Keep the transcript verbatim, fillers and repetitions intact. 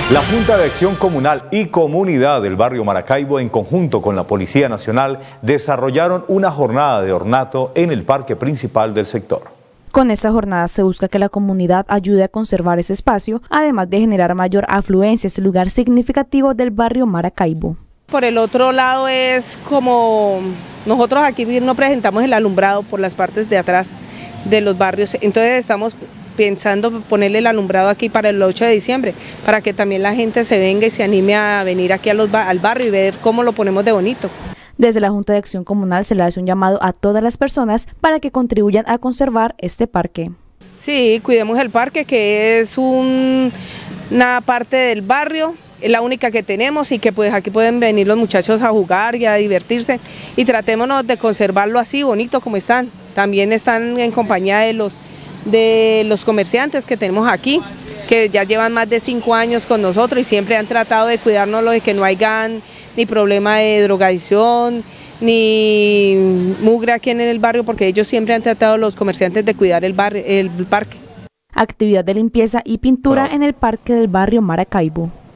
La Junta de Acción Comunal y Comunidad del barrio Maracaibo, en conjunto con la Policía Nacional, desarrollaron una jornada de ornato en el parque principal del sector. Con esta jornada se busca que la comunidad ayude a conservar ese espacio, además de generar mayor afluencia a este lugar significativo del barrio Maracaibo. Por el otro lado es como nosotros aquí no presentamos el alumbrado por las partes de atrás de los barrios, entonces estamos pensando ponerle el alumbrado aquí para el ocho de diciembre, para que también la gente se venga y se anime a venir aquí a los, al barrio y ver cómo lo ponemos de bonito. Desde la Junta de Acción Comunal se le hace un llamado a todas las personas para que contribuyan a conservar este parque. Sí, cuidemos el parque, que es un, una parte del barrio, es la única que tenemos y que pues aquí pueden venir los muchachos a jugar y a divertirse, y tratémonos de conservarlo así bonito como están. También están en compañía de los de los comerciantes que tenemos aquí, que ya llevan más de cinco años con nosotros y siempre han tratado de cuidarnos, de que no hayan ni problema de drogadicción, ni mugre aquí en el barrio, porque ellos siempre han tratado, los comerciantes, de cuidar el, barrio, el parque. Actividad de limpieza y pintura en el parque del barrio Maracaibo.